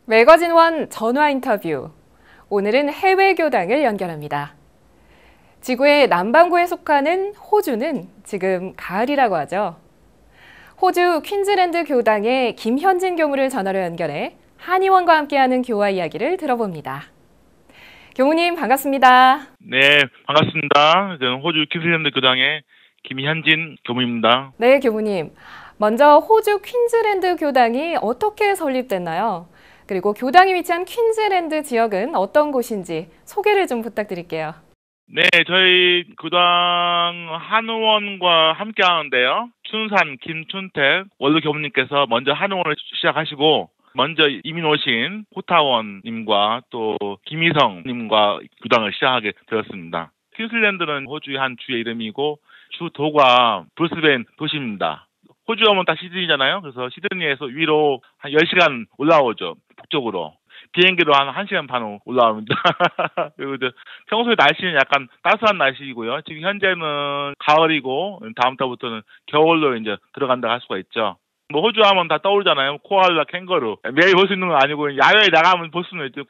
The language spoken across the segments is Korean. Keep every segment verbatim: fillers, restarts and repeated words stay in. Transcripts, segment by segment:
매거진원 전화 인터뷰. 오늘은 해외 교당을 연결합니다. 지구의 남반구에 속하는 호주는 지금 가을이라고 하죠. 호주 퀸즐랜드 교당의 김현진 교무를 전화로 연결해 한의원과 함께하는 교화 이야기를 들어봅니다. 교무님 반갑습니다. 네, 반갑습니다. 저는 호주 퀸즐랜드 교당의 김현진 교무입니다. 네, 교무님. 먼저 호주 퀸즐랜드 교당이 어떻게 설립됐나요? 그리고 교당이 위치한 퀸즐랜드 지역은 어떤 곳인지 소개를 좀 부탁드릴게요. 네, 저희 교당 한의원과 함께 하는데요. 춘산 김춘택 원로 교무님께서 먼저 한의원을 시작하시고 먼저 이민 오신 호타원님과 또 김희성님과 교당을 시작하게 되었습니다. 퀸즐랜드는 호주의 한 주의 이름이고 주 도가 브리스벤 도시입니다. 호주 하면 딱 시드니잖아요. 그래서 시드니에서 위로 한 열 시간 올라오죠. 북쪽으로. 비행기로 한 1시간 반 올라옵니다. 그리고 이제 평소에 날씨는 약간 따스한 날씨이고요. 지금 현재는 가을이고 다음 달부터는 겨울로 이제 들어간다고 할 수가 있죠. 뭐 호주 하면 다 떠오르잖아요. 코알라, 캥거루. 매일 볼 수 있는 건 아니고 야외에 나가면 볼 수는 있죠.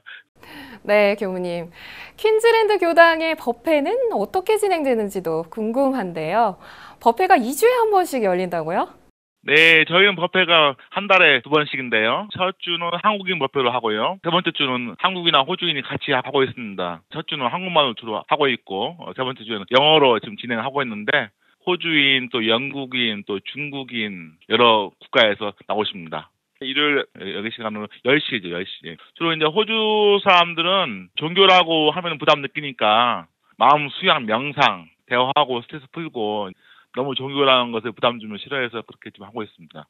네, 교무님. 퀸즐랜드 교당의 법회는 어떻게 진행되는지도 궁금한데요. 법회가 이 주에 한 번씩 열린다고요? 네, 저희는 법회가 한 달에 두 번씩인데요. 첫 주는 한국인 법회로 하고요. 세 번째 주는 한국이나 호주인이 같이 하고 있습니다. 첫 주는 한국말로 주로 하고 있고, 세 번째 주는 영어로 지금 진행하고 있는데, 호주인, 또 영국인, 또 중국인, 여러 국가에서 나오십니다. 일요일 여기 시간으로 열 시죠, 열 시. 주로 이제 호주 사람들은 종교라고 하면 부담 느끼니까 마음 수양, 명상, 대화하고 스트레스 풀고 너무 종교라는 것에 부담 주면 싫어해서 그렇게 좀 하고 있습니다.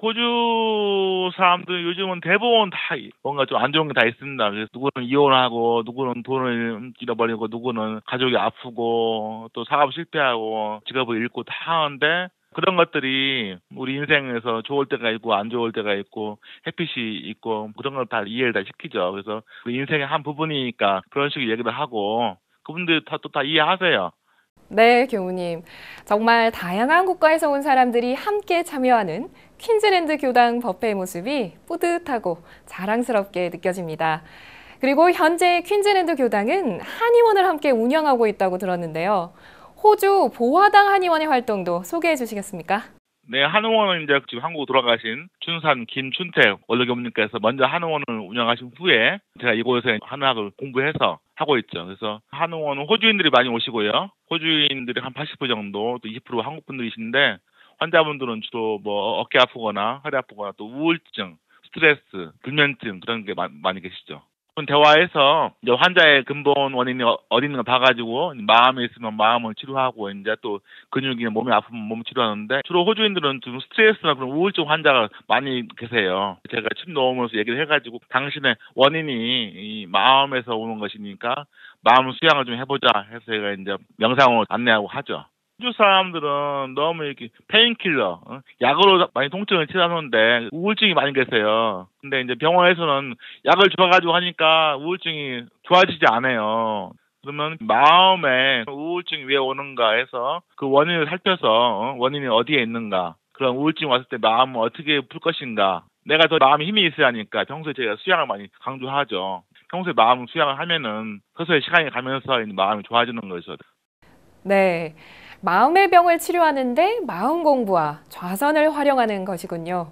호주 사람들 요즘은 대부분 다 뭔가 좀 안 좋은 게 다 있습니다. 그래서 누구는 이혼하고, 누구는 돈을 잃어버리고, 누구는 가족이 아프고, 또 사업 실패하고, 직업을 잃고 다 하는데, 그런 것들이 우리 인생에서 좋을 때가 있고, 안 좋을 때가 있고, 햇빛이 있고, 그런 걸 다 이해를 다 시키죠. 그래서 우리 인생의 한 부분이니까 그런 식으로 얘기를 하고, 그분들 다 또 다 이해하세요. 네, 교무님. 정말 다양한 국가에서 온 사람들이 함께 참여하는 퀸즐랜드 교당 법회의 모습이 뿌듯하고 자랑스럽게 느껴집니다. 그리고 현재 퀸즐랜드 교당은 한의원을 함께 운영하고 있다고 들었는데요. 호주 보화당 한의원의 활동도 소개해 주시겠습니까? 네, 한의원은 이제 지금 한국 돌아가신 춘산 김춘택 원로 교무님께서 먼저 한의원을 운영하신 후에 제가 이곳에 한의학을 공부해서 하고 있죠. 그래서 한의원은 호주인들이 많이 오시고요. 호주인들이 한 팔십 퍼센트 정도, 또 이십 퍼센트 한국 분들이신데 환자분들은 주로 뭐 어깨 아프거나 허리 아프거나 또 우울증, 스트레스, 불면증 그런 게 많이 계시죠. 대화에서 이제 환자의 근본 원인이 어디 있는 걸 봐가지고 마음에 있으면 마음을 치료하고 이제 또 근육이나 몸이 아프면 몸 치료하는데 주로 호주인들은 좀 스트레스나 그런 우울증 환자가 많이 계세요. 제가 침 놓으면서 얘기를 해가지고 당신의 원인이 이 마음에서 오는 것이니까 마음 수양을 좀 해보자 해서 제가 이제 명상을 안내하고 하죠. 호주 사람들은 너무 이렇게 페인킬러, 어? 약으로 많이 통증을 치료하는데 우울증이 많이 계세요. 근데 이제 병원에서는 약을 줘가지고 하니까 우울증이 좋아지지 않아요. 그러면 마음에 우울증이 왜 오는가 해서 그 원인을 살펴서 어? 원인이 어디에 있는가, 그런 우울증이 왔을 때 마음을 어떻게 풀 것인가, 내가 더 마음에 힘이 있어야 하니까 평소에 제가 수양을 많이 강조하죠. 평소에 마음 수양을 하면은 서서히 시간이 가면서 마음이 좋아지는 거죠. 네. 마음의 병을 치료하는데 마음 공부와 좌선을 활용하는 것이군요.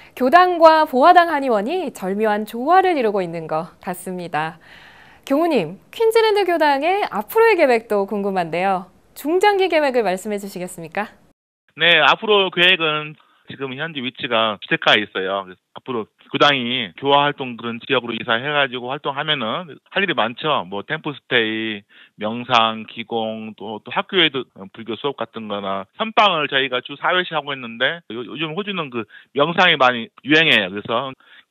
교당과 보화당 한의원이 절묘한 조화를 이루고 있는 것 같습니다. 교무님, 퀸즐랜드 교당의 앞으로의 계획도 궁금한데요. 중장기 계획을 말씀해 주시겠습니까? 네, 앞으로 계획은 지금 현재 위치가 주택가에 있어요. 그래서 앞으로 교당이 교화 활동 그런 지역으로 이사해가지고 활동하면은 할 일이 많죠. 뭐 템플스테이, 명상, 기공, 또, 또 학교에도 불교 수업 같은 거나 선방을 저희가 주 사 회씩 하고 있는데 요, 요즘 호주는 그 명상이 많이 유행해요. 그래서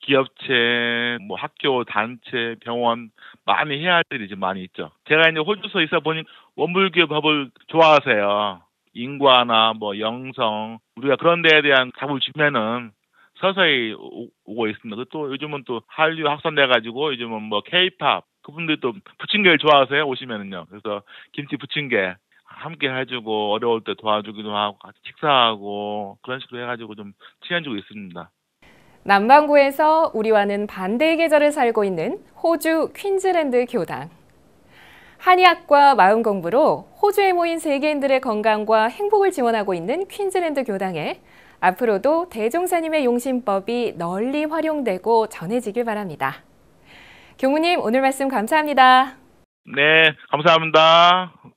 기업체, 뭐 학교, 단체, 병원 많이 해야 할 일이 좀 많이 있죠. 제가 이제 호주서 있어 보니 원불교 법을 좋아하세요. 인과나 뭐 영성, 우리가 그런 데에 대한 답을 주면은 서서히 오, 오고 있습니다. 또 요즘은 또 한류 확산돼가지고 요즘은 뭐 케이팝, 그분들 또 부침개를 좋아하세요. 오시면은요. 그래서 김치 부침개 함께 해주고 어려울 때 도와주기도 하고 같이 식사하고 그런 식으로 해가지고 좀 친해지고 있습니다. 남반구에서 우리와는 반대의 계절을 살고 있는 호주 퀸즐랜드 교당. 한의학과 마음 공부로 호주에 모인 세계인들의 건강과 행복을 지원하고 있는 퀸즐랜드 교당에 앞으로도 대종사님의 용신법이 널리 활용되고 전해지길 바랍니다. 교무님, 오늘 말씀 감사합니다. 네, 감사합니다.